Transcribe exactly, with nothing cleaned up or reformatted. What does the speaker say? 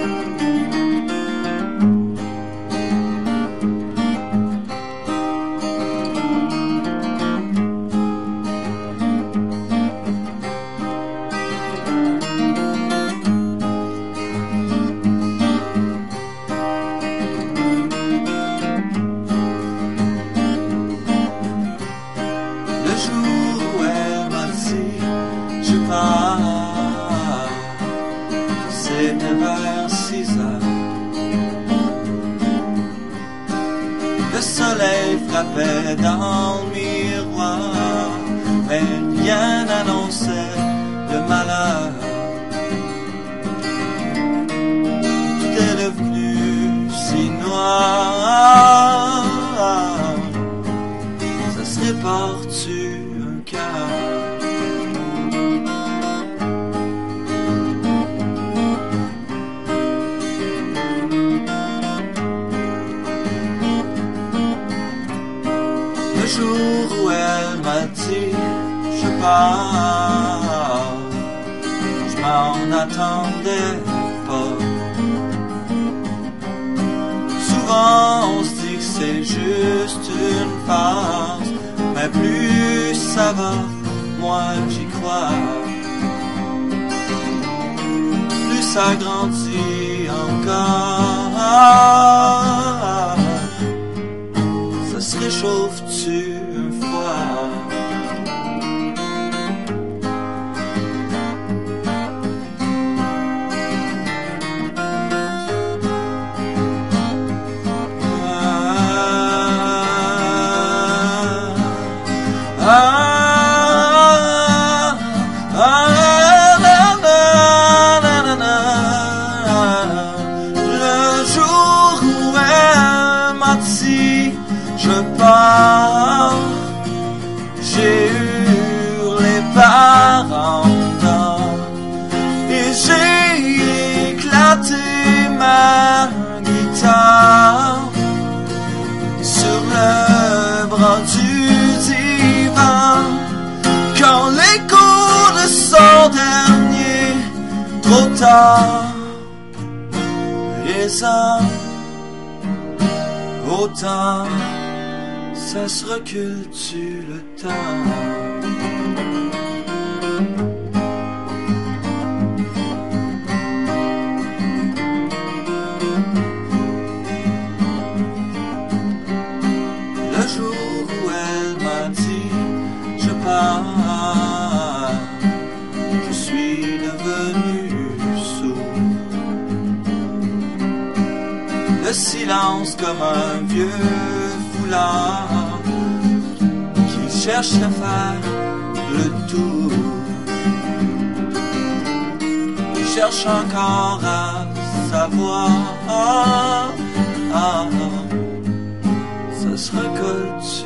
C'était vers six heures. Le soleil frappait dans le miroir, mais rien n'annonçait le malheur. Tout est devenu si noir. Ça serait par-tu un cœur? Le jour où elle m'a dit je pars, je m'en attendais pas. Souvent on se dit que c'est juste une farce, mais plus ça va, moins j'y crois. Plus ça grandit encore, ça se réchauffe-tu une fois? Ah, ah, ah, na, na, na, na, na. Le jour où elle m'a dit je pars, j'ai hurlé par en dedans et j'ai éclaté ma guitare sur le bras du divan. Quand l'écho de son dernier, trop tard, les hommes autant, ça se recule-tu le temps? Le jour où elle m'a dit je pars, je suis devenu sourd. Le silence comme un vieux foulard qui cherche à faire le tour. Il cherche encore à savoir, ah, ah, ça se recolle-tu?